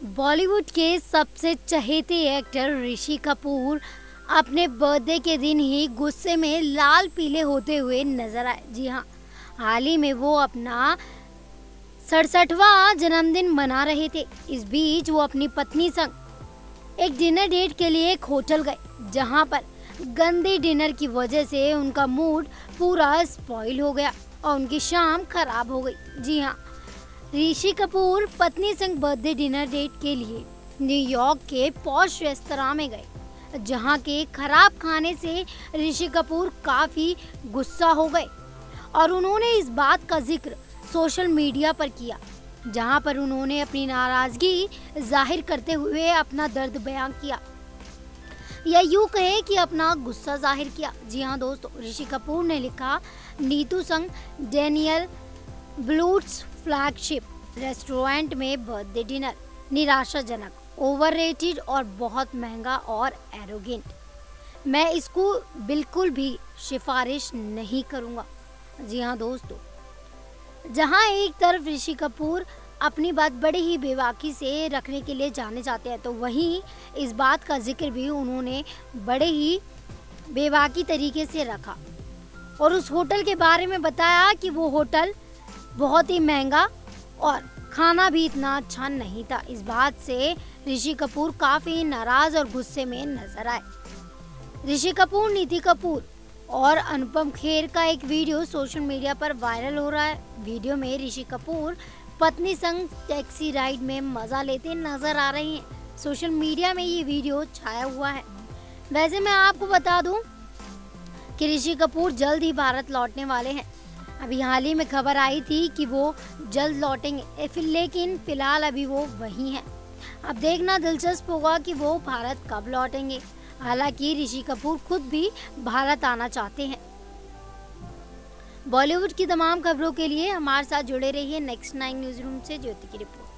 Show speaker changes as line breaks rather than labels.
बॉलीवुड के सबसे चहेते एक्टर ऋषि कपूर अपने बर्थडे के दिन ही गुस्से में लाल पीले होते हुए नजर आए। जी हाँ, हाल ही में वो अपना 67वां जन्मदिन मना रहे थे। इस बीच वो अपनी पत्नी संग एक डिनर डेट के लिए एक होटल गए, जहां पर गंदे डिनर की वजह से उनका मूड पूरा स्पॉइल हो गया और उनकी शाम खराब हो गई। जी हाँ, ऋषि कपूर पत्नी संग बर्थडे डिनर डेट के लिए न्यूयॉर्क के पॉश रेस्तरां में गए, जहां के खराब खाने से ऋषि कपूर काफी गुस्सा हो गए और उन्होंने इस बात का जिक्र सोशल मीडिया पर किया, जहां पर उन्होंने अपनी नाराजगी जाहिर करते हुए अपना दर्द बयां किया या यूं कहे कि अपना गुस्सा जाहिर किया। जी हाँ दोस्तों, ऋषि कपूर ने लिखा, नीतू संग डैनियल ब्लूट्स फ्लैगशिप रेस्टोरेंट में बर्थडे डिनर निराशाजनक, ओवररेटेड और बहुत महंगा और एरोगेंट। मैं इसको बिल्कुल भी सिफारिश नहीं करूँगा। जी हाँ दोस्तों, जहाँ एक तरफ ऋषि कपूर अपनी बात बड़े ही बेबाकी से रखने के लिए जाने जाते हैं, तो वहीं इस बात का जिक्र भी उन्होंने बड़े ही बेबाकी तरीके से रखा और उस होटल के बारे में बताया कि वो होटल बहुत ही महंगा और खाना भी इतना अच्छा नहीं था। इस बात से ऋषि कपूर काफ़ी नाराज़ और गुस्से में नजर आए। ऋषि कपूर, नीति कपूर और अनुपम खेर का एक वीडियो सोशल मीडिया पर वायरल हो रहा है। वीडियो में ऋषि कपूर पत्नी संग टैक्सी राइड में मज़ा लेते नजर आ रहे हैं। सोशल मीडिया में ये वीडियो छाया हुआ है। वैसे मैं आपको बता दूं कि ऋषि कपूर जल्द ही भारत लौटने वाले हैं। अभी हाल ही में खबर आई थी कि वो जल्द लौटेंगे, लेकिन फिलहाल अभी वो वहीं हैं। अब देखना दिलचस्प होगा कि वो भारत कब लौटेंगे। हालांकि ऋषि कपूर खुद भी भारत आना चाहते हैं। बॉलीवुड की तमाम खबरों के लिए हमारे साथ जुड़े रहिए। नेक्स्ट 9 न्यूज़ रूम से ज्योति की रिपोर्ट।